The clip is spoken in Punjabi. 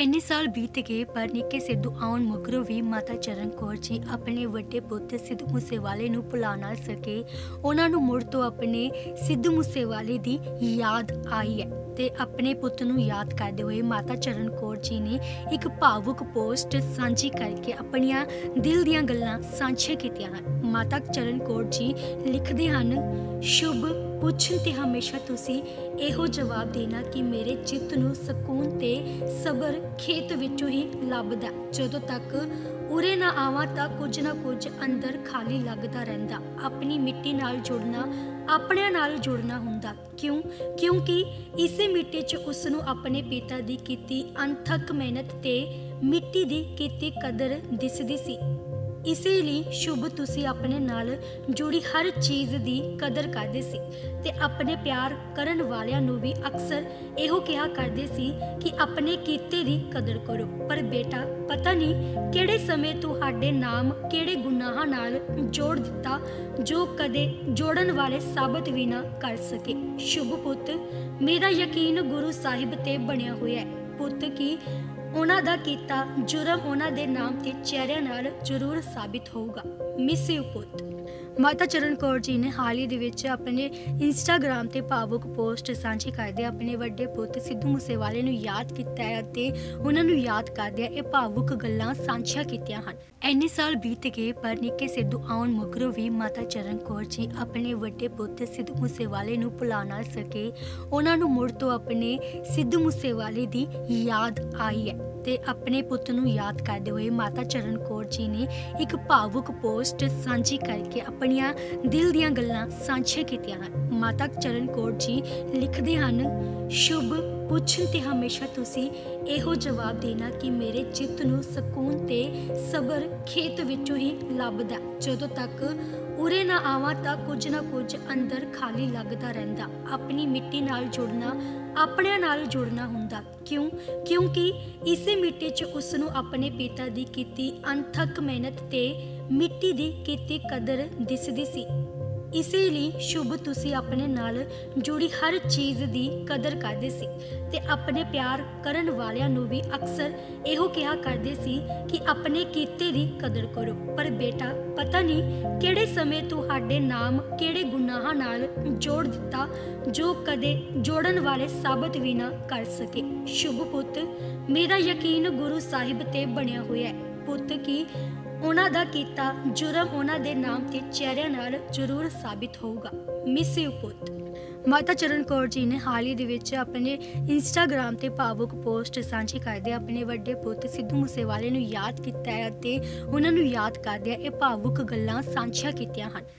ਇੰਨੇ ਸਾਲ ਬੀਤ ਗਏ ਪਰ ਨਿੱਕੇ ਸਿੱਧੂ ਆਉਣ ਮਗਰੋਂ ਵੀ ਮਾਤਾ ਚਰਨ ਕੌਰ ਜੀ ਆਪਣੇ ਵੱਡੇ ਪੁੱਤ ਸਿੱਧੂ ਮੂਸੇਵਾਲੇ ਨੂੰ ਭੁਲਾ ਨਾ ਸਕੇ। ਉਹਨਾਂ ਨੂੰ ਮੁੜ ਤੋਂ ਆਪਣੇ ਸਿੱਧੂ ਮੂਸੇਵਾਲੇ ਦੀ ਯਾਦ ਆਈ ਹੈ ਤੇ ਆਪਣੇ ਪੁੱਤ ਨੂੰ ਯਾਦ ਕਰਦੇ ਹੋਏ ਮਾਤਾ ਚਰਨ ਕੌਰ ਜੀ ਨੇ ਇੱਕ ਭਾਵੁਕ ਪੋਸਟ ਸਾਂਝੀ ਕਰਕੇ ਆਪਣੀਆਂ ਦਿਲ ਦੀਆਂ ਗੱਲਾਂ ਸਾਂਝੀਆਂ ਕੀਤੀਆਂ ਹਨ। ਮਾਤਾ ਚਰਨ ਕੌਰ ਜੀ ਲਿਖਦੇ ਹਨ, ਸ਼ੁਭ ਪੁੱਛਣ ਤੇ ਹਮੇਸ਼ਾ ਤੁਸੀਂ ਇਹੋ ਜਵਾਬ ਦੇਣਾ ਕਿ ਮੇਰੇ ਚਿੱਤ ਨੂੰ ਸਕੂਨ ਤੇ ਸਬਰ ਖੇਤ ਵਿੱਚੋਂ ਹੀ ਲੱਭਦਾ। ਜਦੋਂ ਤੱਕ ਉਰੇ ਨਾ ਆਵਾਂ ਤਾਂ ਕੁਝ ਨਾ ਕੁਝ ਅੰਦਰ ਖਾਲੀ ਲੱਗਦਾ ਰਹਿੰਦਾ। ਆਪਣੀ ਮਿੱਟੀ ਨਾਲ ਜੁੜਨਾ ਆਪਣਿਆਂ ਨਾਲ ਜੁੜਨਾ ਹੁੰਦਾ। ਕਿਉਂਕਿ ਇਸੇ ਮਿੱਟੀ 'ਚ ਉਸ ਨੂੰ ਆਪਣੇ ਪਿਤਾ ਦੀ ਕੀਤੀ ਅਣਥੱਕ ਮਿਹਨਤ ਤੇ ਮਿੱਟੀ ਦੀ ਕੀਤੀ ਕਦਰ ਦਿਸਦੀ ਸੀ। ਇਸੇ ਲਈ ਸ਼ੁਭ ਤੁਸੀਂ ਆਪਣੇ ਨਾਲ ਜੁੜੀ ਹਰ ਚੀਜ਼ ਦੀ ਕਦਰ ਕਰਦੇ ਸੀ ਤੇ ਆਪਣੇ ਪਿਆਰ ਕਰਨ ਵਾਲਿਆਂ ਨੂੰ ਵੀ ਅਕਸਰ ਇਹੋ ਕਿਹਾ ਕਰਦੇ ਸੀ ਕਿ ਆਪਣੇ ਕੀਤੇ ਦੀ ਕਦਰ ਕਰੋ। ਪਰ ਬੇਟਾ, ਪਤਾ ਨਹੀਂ ਕਿਹੜੇ ਸਮੇਂ ਤੁਹਾਡੇ ਨਾਮ ਕਿਹੜੇ ਗੁਨਾਹਾਂ ਨਾਲ ਜੋੜ ਦਿੱਤਾ ਜੋ ਕਦੇ ਜੋੜਨ ਵਾਲੇ ਸਾਬਤ ਵੀ ਨਾ ਕਰ ਸਕੇ। ਸ਼ੁਭ ਪੁੱਤ, ਮੇਰਾ ਯਕੀਨ ਗੁਰੂ ਸਾਹਿਬ ਤੇ ਬਣਿਆ ਹੋਇਆ ਹੈ ਪੁੱਤ ਕਿ ਉਹਨਾਂ ਦਾ ਕੀਤਾ ਜੁਰਮ ਉਹਨਾਂ ਦੇ ਨਾਮ ਤੇ ਚਿਹਰਿਆਂ ਨਾਲ ਜ਼ਰੂਰ ਸਾਬਿਤ ਹੋਊਗਾ। ਮਿਸ ਯੂ ਪੁੱਤ। ਮਾਤਾ ਚਰਨ ਕੌਰ ਜੀ ਨੇ ਹਾਲ ਹੀ ਦੇ ਵਿੱਚ ਆਪਣੇ ਇੰਸਟਾਗ੍ਰਾਮ ਤੇ ਭਾਵੁਕ ਪੋਸਟ ਸਾਂਝੀ ਕਰਦੇ ਆਪਣੇ ਵੱਡੇ ਪੁੱਤ ਸਿੱਧੂ ਮੂਸੇਵਾਲੇ ਨੂੰ ਯਾਦ ਕੀਤਾ ਹੈ ਅਤੇ ਉਹਨਾਂ ਨੂੰ ਯਾਦ ਕਰਦਿਆਂ ਇਹ ਭਾਵੁਕ ਗੱਲਾਂ ਸਾਂਝੀਆਂ ਕੀਤੀਆਂ ਹਨ। ਇੰਨੇ ਸਾਲ ਬੀਤ ਗਏ ਪਰ ਨਿੱਕੇ ਸਿੱਧੂ ਆਉਣ ਮਗਰੋਂ ਵੀ ਮਾਤਾ ਚਰਨ ਕੌਰ ਜੀ ਆਪਣੇ ਵੱਡੇ ਪੁੱਤ ਸਿੱਧੂ ਮੂਸੇਵਾਲੇ ਨੂੰ ਭੁਲਾ ਨਾ ਸਕੇ। ਉਹਨਾਂ ਨੂੰ ਮੁੜ ਤੋਂ ਆਪਣੇ ਸਿੱਧੂ ਮੂਸੇਵਾਲੇ ਦੀ ਯਾਦ ਆਈ ਹੈ ਤੇ ਆਪਣੇ ਪੁੱਤ ਨੂੰ ਯਾਦ ਕਰਦੇ ਹੋਏ ਮਾਤਾ ਚਰਨ ਕੌਰ ਜੀ ਨੇ ਇੱਕ ਭਾਵੁਕ ਪੋਸਟ ਸਾਂਝੀ ਕਰਕੇ ਆਪਣੀਆਂ ਦਿਲ ਦੀਆਂ ਗੱਲਾਂ ਸਾਂਝੀਆਂ ਕੀਤੀਆਂ ਹਨ। ਮਾਤਾ ਚਰਨ ਕੌਰ ਜੀ ਲਿਖਦੇ ਹਨ, ਸ਼ੁਭ ਪੁੱਛਣ ਤੇ ਹਮੇਸ਼ਾ ਤੁਸੀਂ ਇਹੋ ਜਵਾਬ ਦੇਣਾ ਕਿ ਮੇਰੇ ਚਿੱਤ ਨੂੰ ਸਕੂਨ ਤੇ ਸਬਰ ਖੇਤ ਵਿੱਚੋਂ ਹੀ ਲੱਭਦਾ। ਜਦੋਂ ਤੱਕ ਉਰੇ ਨਾ ਆਵਾਂ ਤਾਂ ਕੁਝ ਨਾ ਕੁਝ ਅੰਦਰ ਖਾਲੀ ਲੱਗਦਾ ਰਹਿੰਦਾ। ਆਪਣੀ ਮਿੱਟੀ ਨਾਲ ਜੁੜਨਾ ਆਪਣਿਆਂ ਨਾਲ ਜੁੜਨਾ ਹੁੰਦਾ। ਕਿਉਂਕਿ ਇਸੇ ਮਿੱਟੀ 'ਚ ਉਸ ਨੂੰ ਆਪਣੇ ਪਿਤਾ ਦੀ ਕੀਤੀ ਅਣਥੱਕ ਮਿਹਨਤ ਤੇ ਮਿੱਟੀ ਦੀ ਕੀਤੀ ਕਦਰ ਦਿਸਦੀ ਸੀ। ਇਸੇ ਲਈ ਸ਼ੁਭ ਤੁਸੀਂ ਆਪਣੇ ਨਾਲ ਜੁੜੀ ਹਰ ਚੀਜ਼ ਦੀ ਕਦਰ ਕਰਦੇ ਸੀ ਤੇ ਆਪਣੇ ਪਿਆਰ ਕਰਨ ਵਾਲਿਆਂ ਨੂੰ ਵੀ ਅਕਸਰ ਇਹੋ ਕਿਹਾ ਕਰਦੇ ਸੀ ਕਿ ਆਪਣੇ ਕੀਤੇ ਦੀ ਕਦਰ ਕਰੋ। ਪਰ ਬੇਟਾ, ਪਤਾ ਨਹੀਂ ਕਿਹੜੇ ਸਮੇਂ ਤੁਹਾਡੇ ਨਾਮ ਕਿਹੜੇ ਗੁਨਾਹਾਂ ਨਾਲ ਜੋੜ ਦਿੱਤਾ ਜੋ ਕਦੇ ਜੋੜਨ ਵਾਲੇ ਸਾਬਤ ਵੀ ਨਾ ਕਰ ਸਕੇ। ਸ਼ੁਭ ਪੁੱਤ, ਮੇਰਾ ਯਕੀਨ ਗੁਰੂ ਸਾਹਿਬ ਤੇ ਬਣਿਆ ਹੋਇਆ ਹੈ ਪੁੱਤ ਕਿ ਉਹਨਾਂ ਦਾ ਕੀਤਾ ਜੁਰਮ ਉਹਨਾਂ ਦੇ ਨਾਮ ਤੇ ਚਿਹਰਿਆਂ ਨਾਲ ਜ਼ਰੂਰ ਸਾਬਿਤ ਹੋਊਗਾ। ਮਿਸ ਯੂ ਪੁੱਤ। ਮਾਤਾ ਚਰਨ ਕੌਰ ਜੀ ਨੇ ਹਾਲ ਹੀ ਦੇ ਵਿੱਚ ਆਪਣੇ ਇੰਸਟਾਗ੍ਰਾਮ ਤੇ ਭਾਵੁਕ ਪੋਸਟ ਸਾਂਝੀ ਕਰਦੇ ਆਪਣੇ ਵੱਡੇ ਪੁੱਤ ਸਿੱਧੂ ਮੂਸੇਵਾਲੇ ਨੂੰ ਯਾਦ ਕੀਤਾ ਹੈ ਅਤੇ ਉਹਨਾਂ ਨੂੰ ਯਾਦ ਕਰਦਿਆਂ ਇਹ ਭਾਵੁਕ ਗੱਲਾਂ ਸਾਂਝੀਆਂ ਕੀਤੀਆਂ ਹਨ।